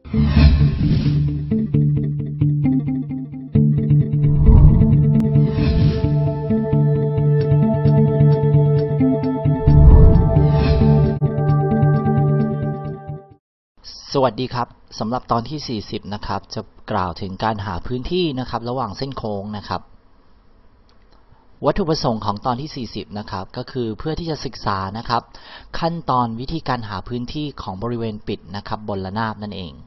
สวัสดีครับสำหรับตอนที่40นะครับจะกล่าวถึงการหาพื้นที่นะครับระหว่างเส้นโค้งนะครับวัตถุประสงค์ของตอนที่40นะครับก็คือเพื่อที่จะศึกษานะครับขั้นตอนวิธีการหาพื้นที่ของบริเวณปิดนะครับบนระนาบนั่นเอง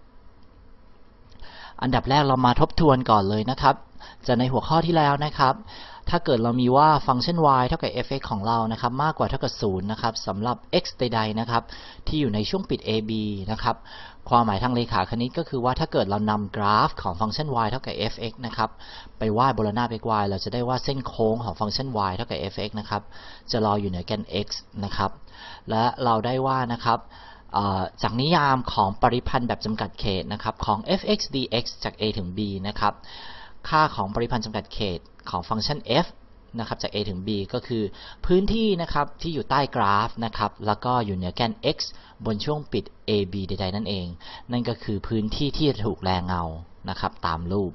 อันดับแรกเรามาทบทวนก่อนเลยนะครับจากในหัวข้อที่แล้วนะครับถ้าเกิดเรามีว่าฟังก์ชัน y เท่ากับ f(x) ของเรานะครับมากกว่าเท่ากับ0นะครับสำหรับ x ใดๆนะครับที่อยู่ในช่วงปิด ab นะครับความหมายทางเลขาคณิตก็คือว่าถ้าเกิดเรานำกราฟของฟังก์ชัน y เท่ากับ f(x) นะครับไปวาดบนระนาบ xy เราจะได้ว่าเส้นโค้งของฟังก์ชัน y เท่ากับ f(x) นะครับจะลอยอยู่เหนือแกน x นะครับและเราได้ว่านะครับจากนิยามของปริพันธ์แบบจำกัดเขตนะครับของ f(x) dx จาก a ถึง b นะครับค่าของปริพันธ์จำกัดเขตของฟังก์ชัน f นะครับจาก a ถึง b ก็คือพื้นที่นะครับที่อยู่ใต้กราฟนะครับแล้วก็อยู่เหนือแกน x บนช่วงปิด ab ใดๆนั่นเองนั่นก็คือพื้นที่ที่จะถูกแรงเงานะครับตามรูป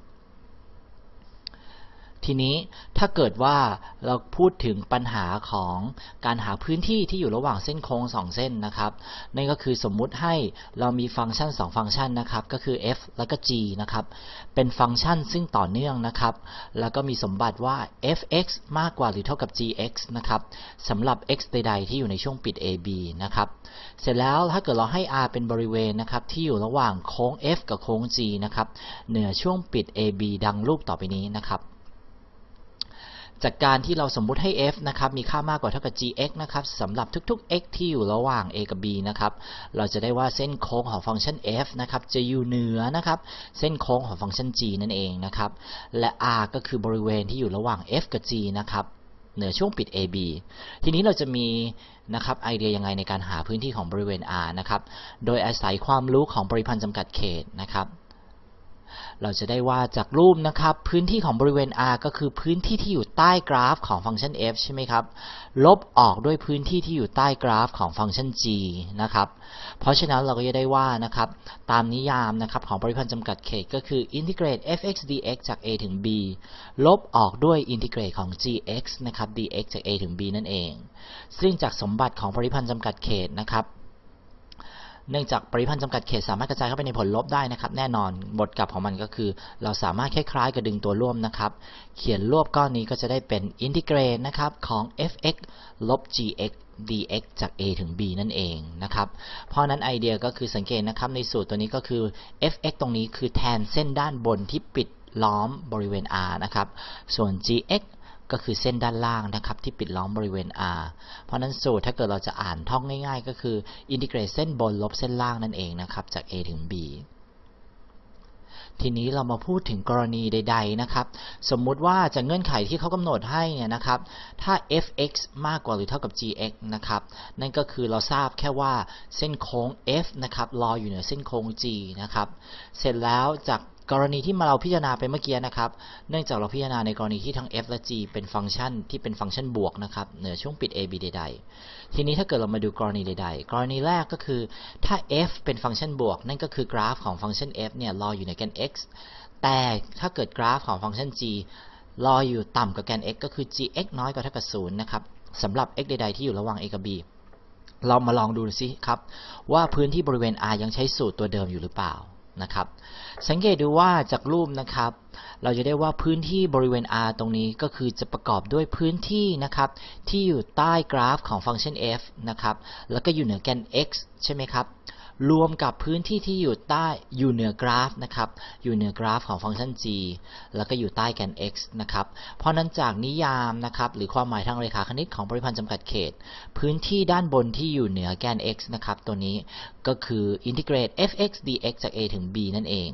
ทีนี้ถ้าเกิดว่าเราพูดถึงปัญหาของการหาพื้นที่ที่อยู่ระหว่างเส้นโค้ง2เส้นนะครับนั่นก็คือสมมุติให้เรามีฟังก์ชัน2ฟังก์ชันนะครับก็คือ f และก็ g นะครับเป็นฟังก์ชันซึ่งต่อเนื่องนะครับแล้วก็มีสมบัติว่า f(x) มากกว่าหรือเท่ากับ gx นะครับสำหรับ x ใดๆที่อยู่ในช่วงปิด ab นะครับเสร็จแล้วถ้าเกิดเราให้ r เป็นบริเวณนะครับที่อยู่ระหว่างโค้ง f กับโค้ง g นะครับเหนือช่วงปิด ab ดังรูปต่อไปนี้นะครับจากการที่เราสมมุติให้ f นะครับมีค่ามากกว่าเท่ากับ gx นะครับสำหรับทุกๆ x ที่อยู่ระหว่าง a กับ b นะครับเราจะได้ว่าเส้นโค้งของฟังก์ชัน f นะครับจะอยู่เหนือนะครับเส้นโค้งของฟังก์ชัน g นั่นเองนะครับและ r ก็คือบริเวณที่อยู่ระหว่าง f กับ g นะครับเหนือช่วงปิด ab ทีนี้เราจะมีนะครับไอเดียยังไงในการหาพื้นที่ของบริเวณ r นะครับโดยอาศัยความรู้ของปริพันธ์จำกัดเขตนะครับเราจะได้ว่าจากรูปนะครับพื้นที่ของบริเวณ r ก็คือพื้นที่ที่อยู่ใต้กราฟของฟังก์ชัน f ใช่ไหมครับลบออกด้วยพื้นที่ที่อยู่ใต้กราฟของฟังก์ชัน g นะครับเพราะฉะนั้นเราก็จะได้ว่านะครับตามนิยามนะครับของปริพันธ์จำกัดเขตก็คืออินทิเกรต f(x) dx จาก a ถึง b ลบออกด้วยอินทิเกรตของ gx นะครับ dx จาก a ถึง b นั่นเองซึ่งจากสมบัติของปริพันธ์จำกัดเขตนะครับเนื่องจากปริพันธ์จำกัดเขตสามารถกระจายเข้าไปในผลลบได้นะครับแน่นอนบทกลับของมันก็คือเราสามารถคล้ายๆกับดึงตัวร่วมนะครับเขียนรวบก้อนนี้ก็จะได้เป็นอินทิเกรตนะครับของ f(x) ลบ gx dx จาก a ถึง b นั่นเองนะครับเพราะนั้นไอเดียก็คือสังเกตนะครับในสูตรตัวนี้ก็คือ f(x) ตรงนี้คือแทนเส้นด้านบนที่ปิดล้อมบริเวณ r นะครับส่วน gxก็คือเส้นด้านล่างนะครับที่ปิดล้อมบริเวณ r เพราะนั้นสูตรถ้าเกิดเราจะอ่านท่องง่ายๆก็คืออินทิเกรตเส้นบนลบเส้นล่างนั่นเองนะครับจาก a ถึง b ทีนี้เรามาพูดถึงกรณีใดๆนะครับสมมุติว่าจากเงื่อนไขที่เขากำหนดให้เนี่ยนะครับถ้า f(x) มากกว่าหรือเท่ากับ gx นะครับนั่นก็คือเราทราบแค่ว่าเส้นโค้ง f นะครับลอยอยู่เหนือเส้นโค้ง g นะครับเสร็จแล้วจากกรณีที่เราพิจารณาไปเมื่อกี้นะครับเนื่องจากเราพิจารณาในกรณีที่ทั้ง f และ g เป็นฟังก์ชันที่เป็นฟังก์ชันบวกนะครับเหนือช่วงปิด ab ใดๆทีนี้ถ้าเกิดเรามาดูกรณีใดๆกรณีแรกก็คือถ้า f เป็นฟังก์ชันบวกนั่นก็คือกราฟของฟังก์ชัน f เนี่ยลอยอยู่ในแกน x แต่ถ้าเกิดกราฟของฟังก์ชัน g ลอยอยู่ต่ำกว่าแกน x ก็คือ gx น้อยกว่าเท่ากับ0นะครับสำหรับ x ใดๆที่อยู่ระหว่าง a กับ b เรามาลองดูสิครับว่าพื้นที่บริเวณ r ยังใช้สูตรตัวเดิมอยู่หรือเปล่านะครับสังเกตดูว่าจากรูปนะครับเราจะได้ว่าพื้นที่บริเวณ r ตรงนี้ก็คือจะประกอบด้วยพื้นที่นะครับที่อยู่ใต้กราฟของฟังก์ชัน f นะครับแล้วก็อยู่เหนือแกน x ใช่ไหมครับรวมกับพื้นที่ที่อยู่เหนือกราฟนะครับอยู่เหนือกราฟของฟังก์ชัน g แล้วก็อยู่ใต้แกน x นะครับเพราะนั้นจากนิยามนะครับหรือความหมายทางเรขาคณิตของปริพันธ์จำกัดเขตพื้นที่ด้านบนที่อยู่เหนือแกน x นะครับตัวนี้ก็คืออินทิเกรต f(x) dx จาก a ถึง b นั่นเอง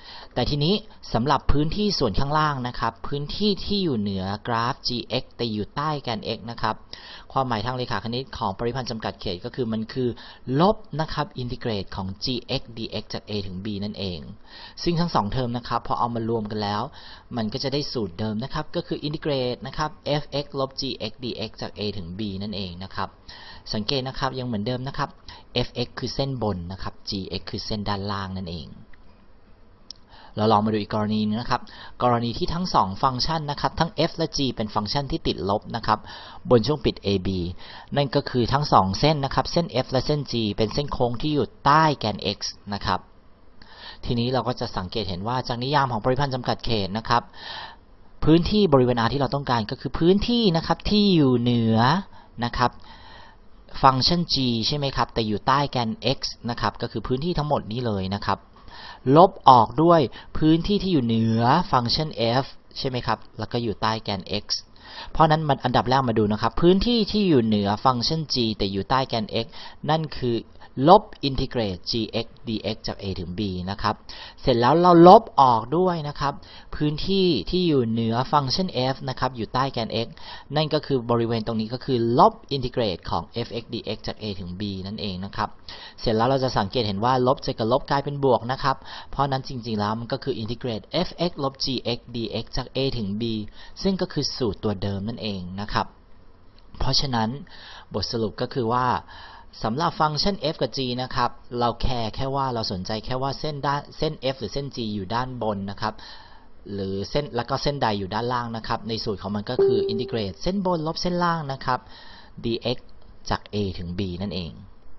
แต่ทีนี้สำหรับพื้นที่ส่วนข้างล่างนะครับพื้นที่ที่อยู่เหนือกราฟ gx แต่อยู่ใต้แกน x นะครับความหมายทางเลขาคณิตของปริพันธ์จำกัดเขตก็คือมันคือลบนะครับอินทิเกรตของ gx dx จาก a ถึง b นั่นเองซึ่งทั้ง2เทอมนะครับพอเอามารวมกันแล้วมันก็จะได้สูตรเดิมนะครับก็คืออินทิเกรตนะครับ fx ลบ gx dx จาก a ถึง b นั่นเองนะครับสังเกตนะครับยังเหมือนเดิมนะครับ fx คือเส้นบนนะครับ gx คือเส้นด้านล่างนั่นเองเราลองมาดูอีกกรณีนึงนะครับกรณีที่ทั้ง2ฟังก์ชันนะครับทั้ง f และ g เป็นฟังก์ชันที่ติดลบนะครับบนช่วงปิด ab นั่นก็คือทั้ง2เส้นนะครับเส้น f และเส้น g เป็นเส้นโค้งที่อยู่ใต้แกน x นะครับทีนี้เราก็จะสังเกตเห็นว่าจากนิยามของปริพันธ์จำกัดเขตนะครับพื้นที่บริเวณ R ที่เราต้องการก็คือพื้นที่นะครับที่อยู่เหนือนะครับฟังก์ชัน g ใช่ไหมครับแต่อยู่ใต้แกน x นะครับก็คือพื้นที่ทั้งหมดนี้เลยนะครับลบออกด้วยพื้นที่ที่อยู่เหนือฟังก์ชัน f ใช่ไหมครับแล้วก็อยู่ใต้แกน x เพราะนั้นมันอันดับแรกมาดูนะครับพื้นที่ที่อยู่เหนือฟังก์ชัน g แต่อยู่ใต้แกน x นั่นคือลบอินทิเกรต gx dx จาก a ถึง b นะครับเสร็จแล้วเราลบออกด้วยนะครับพื้นที่ที่อยู่เหนือฟังก์ชัน f นะครับอยู่ใต้แกน x นั่นก็คือบริเวณตรงนี้ก็คือลบอินทิเกรตของ fx dx จาก a ถึง b นั่นเองนะครับเสร็จแล้วเราจะสังเกตเห็นว่าลบจะกับลบกลายเป็นบวกนะครับเพราะนั้นจริงๆแล้วมันก็คืออินทิเกรต fx ลบ gx dx จาก a ถึง b ซึ่งก็คือสูตรตัวเดิมนั่นเองนะครับเพราะฉะนั้นบทสรุปก็คือว่าสำหรับฟังก์ชัน f กับ g นะครับเราแค่ว่าเราสนใจแค่ว่าเส้น f หรือเส้น g อยู่ด้านบนนะครับหรือเส้นแล้วก็เส้นใดอยู่ด้านล่างนะครับในสูตรของมันก็คืออินทิเกรตเส้นบนลบเส้นล่างนะครับ dx จาก a ถึง b นั่นเอง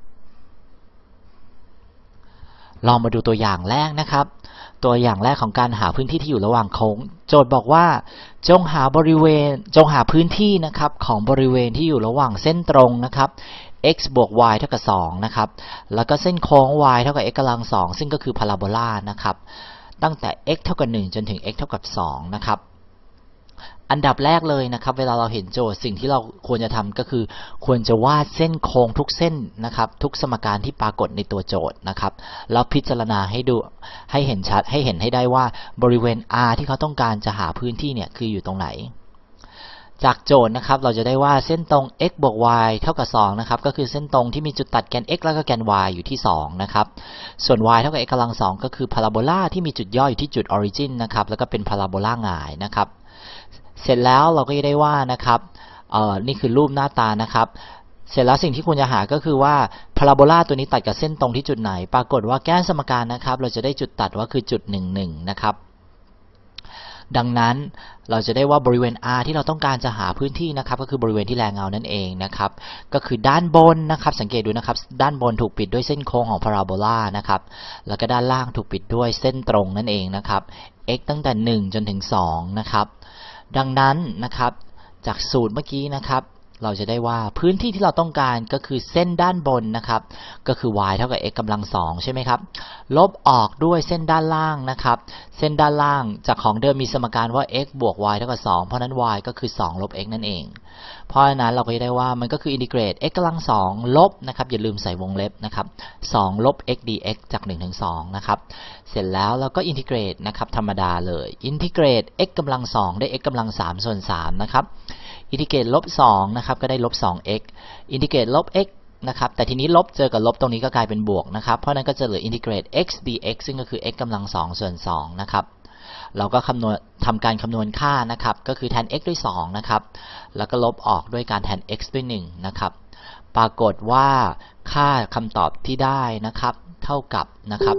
ลองมาดูตัวอย่างแรกนะครับตัวอย่างแรกของการหาพื้นที่ที่อยู่ระหว่างโค้งโจทย์บอกว่าจงหาพื้นที่นะครับของบริเวณที่อยู่ระหว่างเส้นตรงนะครับ x บวก y เท่ากับ2นะครับแล้วก็เส้นโค้ง y เท่ากับ x กำลัง2ซึ่งก็คือพาราโบลานะครับตั้งแต่ x เท่ากับ1จนถึง x เท่ากับ2นะครับอันดับแรกเลยนะครับเวลาเราเห็นโจทย์สิ่งที่เราควรจะทำก็คือควรจะวาดเส้นโค้งทุกเส้นนะครับทุกสมการที่ปรากฏในตัวโจทย์นะครับแล้วพิจารณาให้ดูให้เห็นชัดให้เห็นให้ได้ว่าบริเวณ R ที่เขาต้องการจะหาพื้นที่เนี่ยคืออยู่ตรงไหนจากโจทย์นะครับเราจะได้ว่าเส้นตรง x บวก y เท่ากับ2นะครับก็คือเส้นตรงที่มีจุดตัดแกน x แล้วก็แกน y อยู่ที่2นะครับส่วน y เท่ากับ x กำลัง2ก็คือพาราโบลาที่มีจุดย่ออยู่ที่จุด origin นะครับแล้วก็เป็นพาราโบลาหงายนะครับเสร็จแล้วเราก็จะได้ว่านะครับนี่คือรูปหน้าตานะครับเสร็จแล้วสิ่งที่คุณจะหาก็คือว่าพาราโบลาตัวนี้ตัดกับเส้นตรงที่จุดไหนปรากฏว่าแก้สมการนะครับเราจะได้จุดตัดว่าคือจุด11นะครับดังนั้นเราจะได้ว่าบริเวณ R ที่เราต้องการจะหาพื้นที่นะครับก็คือบริเวณที่แลเงานั่นเองนะครับก็คือด้านบนนะครับสังเกตดูนะครับด้านบนถูกปิดด้วยเส้นโค้งของพาราโบลานะครับแล้วก็ด้านล่างถูกปิดด้วยเส้นตรงนั่นเองนะครับ x ตั้งแต่1จนถึง2นะครับดังนั้นนะครับจากสูตรเมื่อกี้นะครับเราจะได้ว่าพื้นที่ที่เราต้องการก็คือเส้นด้านบนนะครับก็คือ y เท่ากับ x กำลัง2ใช่ไหมครับลบออกด้วยเส้นด้านล่างนะครับเส้นด้านล่างจากของเดิมมีสมการว่า x บวก y เท่ากับ2เพราะนั้น y ก็คือ2ลบ x นั่นเองเพราะฉะนั้นเราก็จะได้ว่ามันก็คืออินทิเกรต x กำลัง2ลบนะครับอย่าลืมใส่วงเล็บนะครับ2ลบ x dx จาก1ถึง2นะครับเสร็จแล้วเราก็อินทิเกรตนะครับธรรมดาเลยอินทิเกรต x กำลัง2ได้ x กำลัง3ส่วน3นะครับอินทิเกรตลบ2นะครับก็ได้ลบ 2x อินทิเกรตลบ x นะครับแต่ทีนี้ลบเจอกับลบตรงนี้ก็กลายเป็นบวกนะครับเพราะนั้นก็จะเหลืออินทิเกรต x dx ซึ่งก็คือ x กำลัง2ส่วน2นะครับเราก็ทำการคำนวณค่านะครับก็คือแทน x ด้วย2นะครับแล้วก็ลบออกด้วยการแทน x ด้วย1นะครับปรากฏว่าค่าคำตอบที่ได้นะครับเท่ากับนะครับ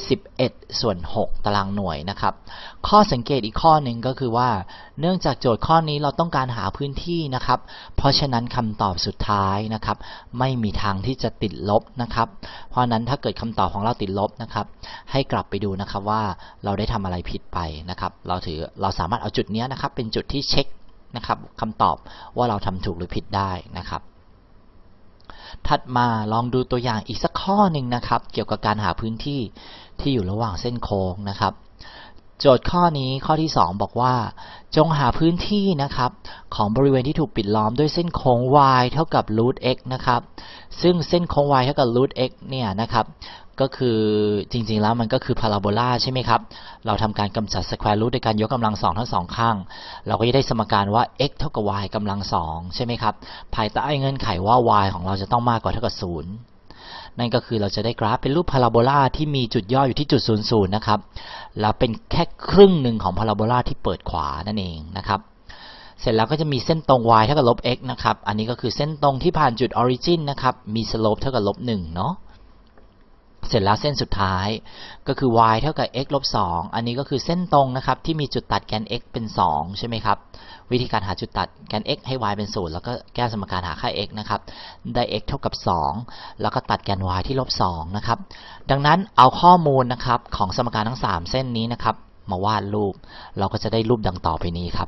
11ส่วน6ตารางหน่วยนะครับข้อสังเกตอีกข้อหนึ่งก็คือว่าเนื่องจากโจทย์ข้อนี้เราต้องการหาพื้นที่นะครับเพราะฉะนั้นคำตอบสุดท้ายนะครับไม่มีทางที่จะติดลบนะครับเพราะนั้นถ้าเกิดคำตอบของเราติดลบนะครับให้กลับไปดูนะครับว่าเราได้ทำอะไรผิดไปนะครับเราสามารถเอาจุดนี้นะครับเป็นจุดที่เช็คนะครับคำตอบว่าเราทำถูกหรือผิดได้นะครับถัดมาลองดูตัวอย่างอีกสักข้อหนึ่งนะครับเกี่ยวกับการหาพื้นที่ที่อยู่ระหว่างเส้นโค้งนะครับโจทย์ข้อนี้ข้อที่2บอกว่าจงหาพื้นที่นะครับของบริเวณที่ถูกปิดล้อมด้วยเส้นโค้ง y เท่ากับ root x นะครับซึ่งเส้นโค้ง y เท่ากับ root x เนี่ยนะครับก็คือจริงๆแล้วมันก็คือพาราโบลาใช่ไหมครับเราทำการกำจัด square root ด้วยการยกกำลังสองทั้งสองข้างเราก็จะได้สมการว่า x เท่ากับ y กำลังสองใช่ไหมครับภายใต้เงื่อนไขว่า y ของเราจะต้องมากกว่าเท่ากับ0นั่นก็คือเราจะได้กราฟเป็นรูปพาราโบลาที่มีจุดย่ออยู่ที่จุด00นะครับแล้วเป็นแค่ครึ่งหนึ่งของพาราโบลาที่เปิดขวานั่นเองนะครับเสร็จแล้วก็จะมีเส้นตรง y เท่ากับลบ x นะครับอันนี้ก็คือเส้นตรงที่ผ่านจุด origin นะครับมี slope เท่ากับลบ1เนาะเสร็จแล้วเส้นสุดท้ายก็คือ y เท่ากับ x ลบ2อันนี้ก็คือเส้นตรงนะครับที่มีจุดตัดแกน x เป็น2ใช่ไหมครับวิธีการหาจุดตัดแกน x ให้ y เป็น0แล้วก็แก้สมการหาค่า x นะครับได้ x เท่ากับ2แล้วก็ตัดแกน y ที่ลบ2นะครับดังนั้นเอาข้อมูลนะครับของสมการทั้ง3เส้นนี้นะครับมาวาดรูปเราก็จะได้รูปดังต่อไปนี้ครับ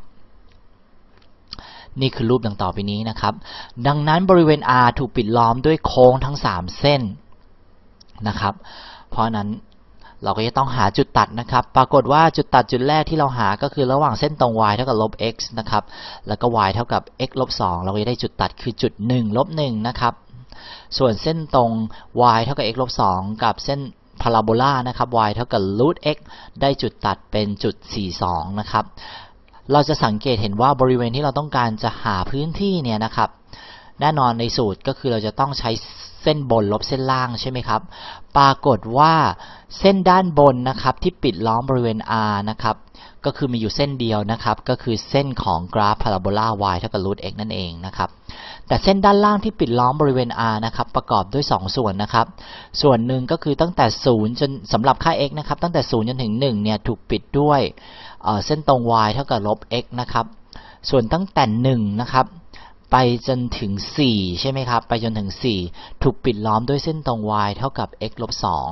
นี่คือรูปดังต่อไปนี้นะครับดังนั้นบริเวณ R ถูกปิดล้อมด้วยโค้งทั้ง3เส้นนะครับเพราะนั้นเราก็จะต้องหาจุดตัดนะครับปรากฏว่าจุดตัดจุดแรกที่เราหาก็คือระหว่างเส้นตรง y เท่ากับลบ x นะครับแล้วก็ y เท่ากับ x ลบ2เราก็จะได้จุดตัดคือจุด1ลบ1นะครับส่วนเส้นตรง y เท่ากับ x ลบ2กับเส้นพาราโบลานะครับ y เท่ากับ root x ได้จุดตัดเป็นจุด42นะครับเราจะสังเกตเห็นว่าบริเวณที่เราต้องการจะหาพื้นที่เนี่ยนะครับแน่นอนในสูตรก็คือเราจะต้องใช้เส้นบนลบเส้นล่างใช่ไหมครับปรากฏว่าเส้นด้านบนนะครับที่ปิดล้อมบริเวณ R นะครับก็คือมีอยู่เส้นเดียวนะครับก็คือเส้นของกราฟพาราโบลา y เท่ากับ root x นั่นเองนะครับแต่เส้นด้านล่างที่ปิดล้อมบริเวณ R นะครับประกอบด้วย2ส่วนนะครับส่วนหนึ่งก็คือตั้งแต่0จนสำหรับค่า x นะครับตั้งแต่0จนถึง1เนี่ยถูกปิดด้วยเส้นตรง y เท่ากับลบ x นะครับส่วนตั้งแต่1นะครับไปจนถึง4ใช่ไหมครับไปจนถึง4ถูกปิดล้อมด้วยเส้นตรง y เท่ากับ x ลบ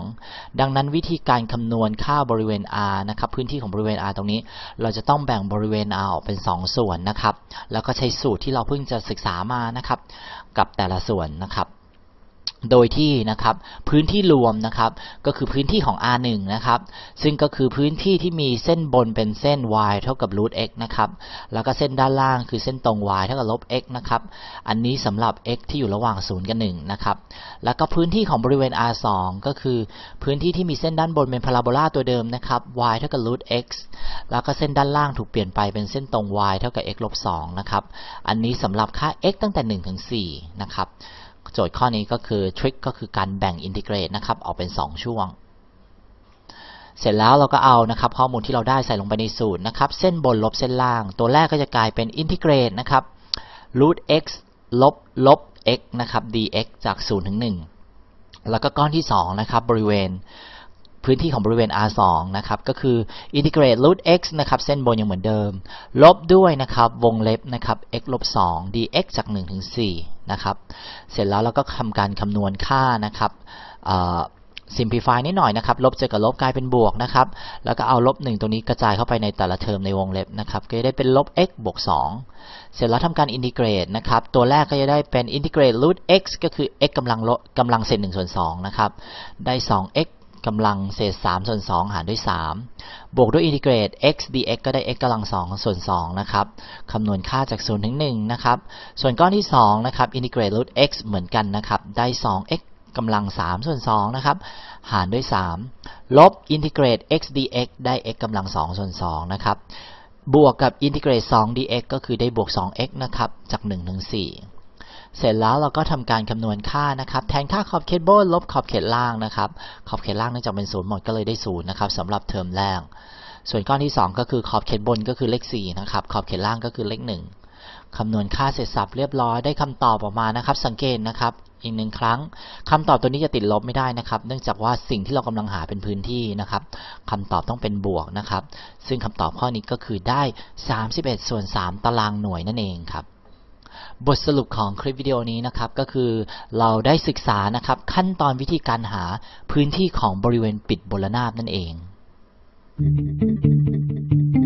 2ดังนั้นวิธีการคำนวณค่าบริเวณ R นะครับพื้นที่ของบริเวณ R ตรงนี้เราจะต้องแบ่งบริเวณ R ออกเป็น2ส่วนนะครับแล้วก็ใช้สูตรที่เราเพิ่งจะศึกษามานะครับกับแต่ละส่วนนะครับโดยที่นะครับพื้นที่รวมนะครับก็คือพื้นที่ของ R1 นะครับซึ่งก็คือพื้นที่ที่มีเส้นบนเป็นเส้น y เท่ากับ root x นะครับแล้วก็เส้นด้านล่างคือเส้นตรง y เท่ากับลบ x นะครับอันนี้สำหรับ x ที่อยู่ระหว่าง0กับ1นะครับแล้วก็พื้นที่ของบริเวณ R2 ก็คือพื้นที่ที่มีเส้นด้านบนเป็นพาราโบลาตัวเดิมนะครับ y เท่ากับ root x แล้วก็เส้นด้านล่างถูกเปลี่ยนไปเป็นเส้นตรง y เท่ากับ x ลบ2นะครับอันนี้สำหรับค่า x ตั้งแต่1ถึง4นะครับโจทย์ข้อนี้ก็คือทริคก็คือการแบ่งอินทิเกรตนะครับออกเป็น2ช่วงเสร็จแล้วเราก็เอานะครับข้อมูลที่เราได้ใส่ลงไปในสูตรนะครับเส้นบนลบเส้นล่างตัวแรกก็จะกลายเป็นอินทิเกรตนะครับ root x ลบ x นะครับ dx จาก0ถึง1แล้วก็ก้อนที่2นะครับบริเวณพื้นที่ของบริเวณ R2 นะครับก็คือ integrate root x นะครับเส้นบนยังเหมือนเดิมลบด้วยนะครับวงเล็บนะครับ x ลบ2 dx จาก1ถึง4นะครับเสร็จแล้วเราก็ทำการคำนวณค่านะครับsimplify นิดหน่อยนะครับลบเจอกับลบกลายเป็นบวกนะครับแล้วก็เอาลบ1ตรงนี้กระจายเข้าไปในแต่ละเทอมในวงเล็บนะครับก็จะได้เป็นลบ x บวก2เสร็จแล้วทำการ integrate นะครับตัวแรกก็จะได้เป็น integrate root x ก็คือ x กำลังเศษ1ส่วน2นะครับได้ 2xกำลังเศษ3ส่วน2หารด้วย3บวกด้วยอินทิเกรต x dx ก็ได้ x กำลัง2ส่วน2นะครับคำนวณค่าจาก0ถึง1นะครับส่วนก้อนที่2นะครับอินทิเกรต root x เหมือนกันนะครับได้ 2x กำลัง3ส่วน2นะครับหารด้วย3ลบอินทิเกรต x dx ได้ x กำลัง2ส่วน2นะครับบวกกับอินทิเกรต2 dx ก็คือได้บวก 2x นะครับจาก1ถึง4เสร็จแล้วเราก็ทำการคำนวณค่านะครับแทนค่าขอบเขตบนลบขอบเขตล่างนะครับขอบเขตล่างเนื่องจากเป็น0หมดก็เลยได้0นะครับสำหรับเทอมแรกส่วนก้อนที่2ก็คือขอบเขตบนก็คือเลข4นะครับขอบเขตล่างก็คือเลข1คำนวณค่าเสร็จสับเรียบร้อยได้คำตอบออกมานะครับสังเกตนะครับอีก1ครั้งคำตอบตัวนี้จะติดลบไม่ได้นะครับเนื่องจากว่าสิ่งที่เรากำลังหาเป็นพื้นที่นะครับคำตอบต้องเป็นบวกนะครับซึ่งคำตอบข้อนี้ก็คือได้31ส่วน3ตารางหน่วยนั่นเองครับบทสรุปของคลิปวิดีโอนี้นะครับก็คือเราได้ศึกษานะครับขั้นตอนวิธีการหาพื้นที่ของบริเวณปิดบลนาบนั่นเอง